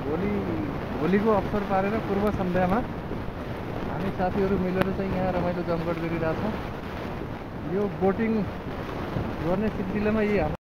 होलीको अवसर पारेर पूर्व सन्ध्यामा हामी साथीहरू मिलेर चाहिँ यहाँ रमाइलो जमघट गरिरहेछौँ। यो बोटिङ गर्ने सिलसिलामा यी